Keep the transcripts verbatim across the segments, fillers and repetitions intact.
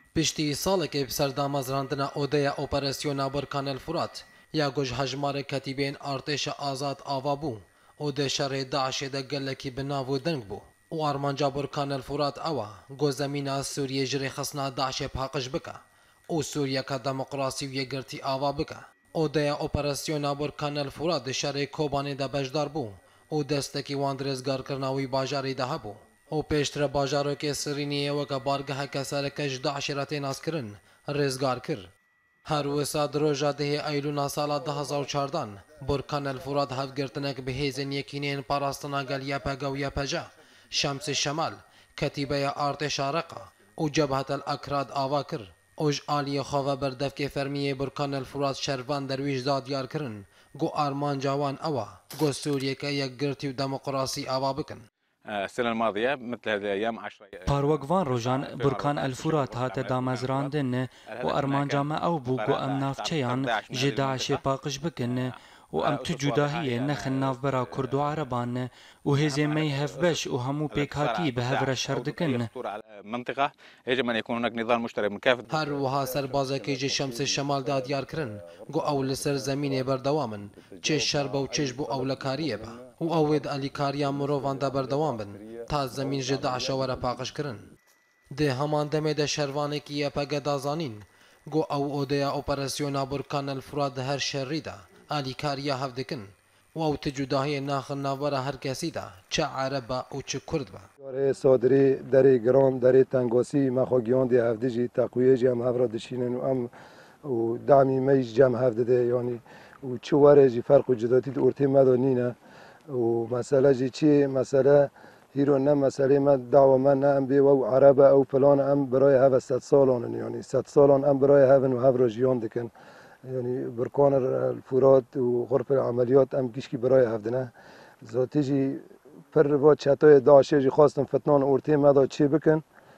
Piştî salekê bi serdamezrandina odeya operasyona Burkan el Furat ya goj hejmarê ketîbên artêşa azad ava bû odê şerê Daişê de gelekî bi nav û deng bû û armanca Burkan el Furat ew e got zemîna Sûriyê ji rêxistina Daişê paqij bike û Sûriyeka demokrasî û yekgirtî ava bike. Odeya operasyona Burkan el Furat di şerê Kobanê de bejdar bû û destekî wan dirêzgarkirina wî bajarê de hebû. û pêştre bajarokê Sirîniyê weke bargeheke sereke ji Daişê re tên naskirin rêzgar kir. Her wisa di roja dihê Eylûna sala du hezar û çardan Burkan el Furat hevgirtinek bi hêzên yekîneyên parastina gel Y P G û Y P C, Şemsê Şemal, Ketîbeya Artêşa Reqa û Cebhet el Akrad ava kir û ji aliyê xwe ve berdevkê fermiyê Burkan el Furat şervan derwîş da diyar kirin got armanca wan ew e got Sûriyeke yekgirtî û demokrasî ava bikin. السنة الماضية مثل هذه الأيام عشرة پاروەکڤان ڕۆژان بورکان ئەلفورات هاتە دامەزراندن و ئەرمانجامە ئەو بوو گۆ ئەم ناوچەیان ژێ داعشێ پاقش بکن و ئەم تو جوداهیە نەخن ناوبەرا کورد و عەرەبان و هێزێمەی هەفبەش و هەموو پێکهاتی بە هەورە شەر دکن. منطقة يجب أن يكون هناك نظام مشترك من كافة. هەروەها سەربازێکی ji Şemsê Şemal da diyarkirin got ew li ser zemînê berdewam in çêş şer be û çêş bû ewlekariyê be û ew ê di alîkariya mirovan de berdewam bin ta zemîn ji Daişê were paqijkirin. Di heman demê de şervanekî Y P G da zanîn got ew odeya operasyona Burkan el Furat di her şerrî de alîkariya hev dikin û ew ti cudahiyê naxin navbera her kesî de çi Ereb be û çi Kurd be. Sadrî derê giran derê tengosî me xwe giyandiye hevdî jî teqwiyê jî em hev re dişînin û em û demî me jî cem hev dide yanî û çi were jî ferq û cudatî di ortê me de nîne û mesele jî çi ye mesele hîro ne meselê me dawa me ne em bê we û Ereb e ew filan em birayê hev sed salan in yanî sed salan em birayê hevin û hev re jiyan dikin yanî Burkan el Furat û xurpê emeliyat em gişkî birayê hev dine zatî jî پر و چتای داعشی جی خواستن فتنان ارتی مدا چی بکن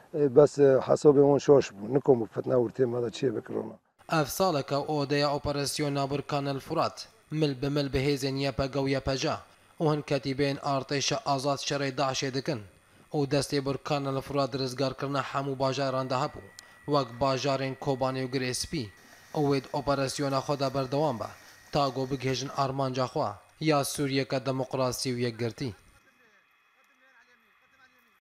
بس حساب اون شاش بود نکم فتنه ارتی مدا چی بکرون. اف سالک اودیا اپراسیون برکان الفرات مل بمل به هیزن Y P G و Y P C و هن کتیبین ارتش آزاد شرع داعش دکن و دستی برکان الفرات رزگار کرنا همو باجاران ده بو وک باجارین کوبانی و گریسپی اوید اپراسیون خود بردوام با تا گو بگهجن آرمانجا خوا یا سوریه که دموکراسی و یکگرتی.